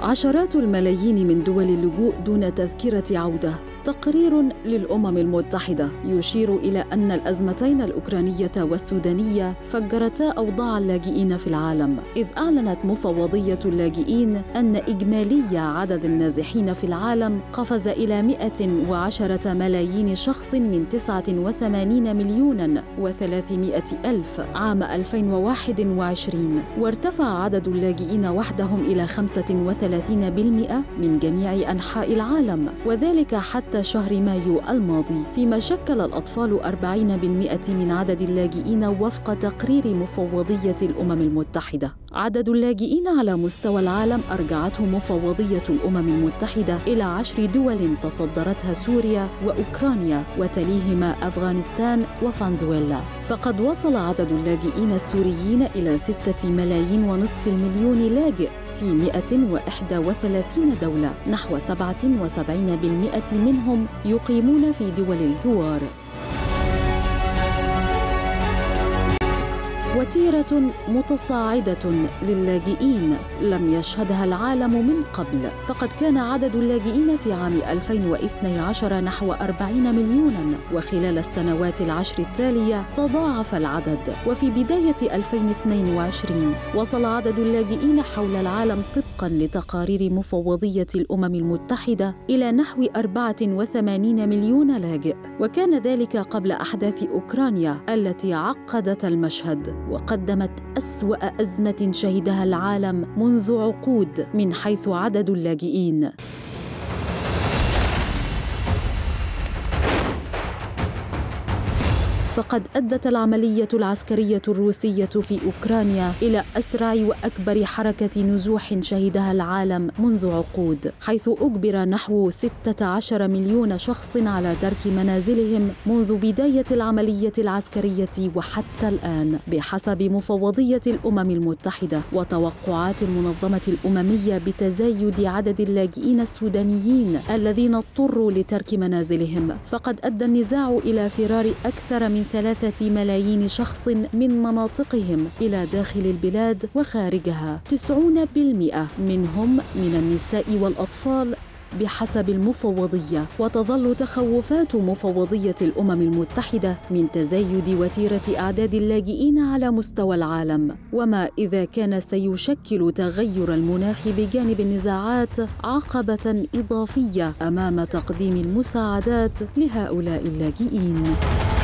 عشرات الملايين من دول اللجوء دون تذكرة عودة. تقرير للأمم المتحدة يشير إلى أن الأزمتين الأوكرانية والسودانية فجرتا أوضاع اللاجئين في العالم، إذ أعلنت مفوضية اللاجئين أن إجمالي عدد النازحين في العالم قفز إلى 110 ملايين شخص من 89 مليون و300 ألف عام 2021، وارتفع عدد اللاجئين وحدهم إلى 35% من جميع أنحاء العالم، وذلك حتى شهر مايو الماضي، فيما شكل الأطفال 40% من عدد اللاجئين وفق تقرير مفوضية الأمم المتحدة. عدد اللاجئين على مستوى العالم أرجعته مفوضية الأمم المتحدة إلى 10 دول تصدرتها سوريا وأوكرانيا وتليهما أفغانستان وفنزويلا، فقد وصل عدد اللاجئين السوريين إلى 6 ملايين ونصف المليون لاجئ في 131 دولة، نحو 77% منهم يقيمون في دول الجوار. وتيرة متصاعدة للاجئين لم يشهدها العالم من قبل، فقد كان عدد اللاجئين في عام 2012 نحو 40 مليوناً، وخلال السنوات العشر التالية تضاعف العدد، وفي بداية 2022 وصل عدد اللاجئين حول العالم طبقاً لتقارير مفوضية الأمم المتحدة إلى نحو 84 مليون لاجئ، وكان ذلك قبل أحداث أوكرانيا التي عقدت المشهد وقدمت أسوأ أزمة شهدها العالم منذ عقود من حيث عدد اللاجئين. فقد أدت العملية العسكرية الروسية في أوكرانيا إلى أسرع وأكبر حركة نزوح شهدها العالم منذ عقود، حيث أجبر نحو 16 مليون شخص على ترك منازلهم منذ بداية العملية العسكرية وحتى الآن، بحسب مفوضية الأمم المتحدة وتوقعات المنظمة الأممية بتزايد عدد اللاجئين السودانيين الذين اضطروا لترك منازلهم. فقد أدى النزاع إلى فرار أكثر من 3 ملايين شخص من مناطقهم إلى داخل البلاد وخارجها، 90% منهم من النساء والأطفال بحسب المفوضية. وتظل تخوفات مفوضية الأمم المتحدة من تزايد وتيرة أعداد اللاجئين على مستوى العالم، وما إذا كان سيشكل تغير المناخ بجانب النزاعات عقبة إضافية أمام تقديم المساعدات لهؤلاء اللاجئين.